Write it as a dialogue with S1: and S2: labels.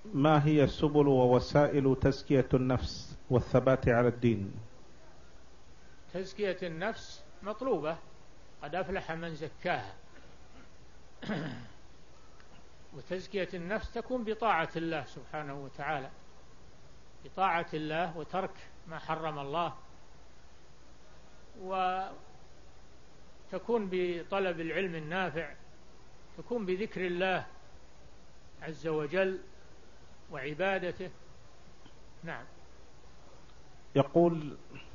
S1: ما هي سبل ووسائل تزكية النفس والثبات على الدين؟
S2: تزكية النفس مطلوبة، قد أفلح من زكاها. وتزكية النفس تكون بطاعة الله سبحانه وتعالى، بطاعة الله وترك ما حرم الله، وتكون بطلب العلم النافع، تكون بذكر الله عز وجل وعبادته. نعم.
S1: يقول: